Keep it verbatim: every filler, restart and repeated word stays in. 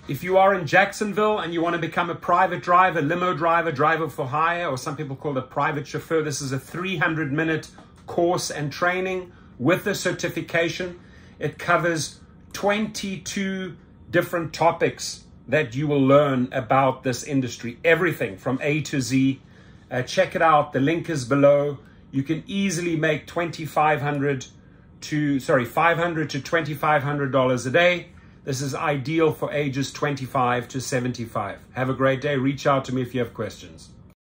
If you are in Jacksonville and you want to become a private driver, limo driver, driver for hire, or some people call it private chauffeur, this is a three hundred minute course and training with a certification. It covers twenty-two different topics that you will learn about this industry, everything from A to Z. Uh, check it out. The link is below. You can easily make twenty-five hundred to sorry five hundred to twenty-five hundred dollars a day. This is ideal for ages twenty-five to seventy-five. Have a great day. Reach out to me if you have questions.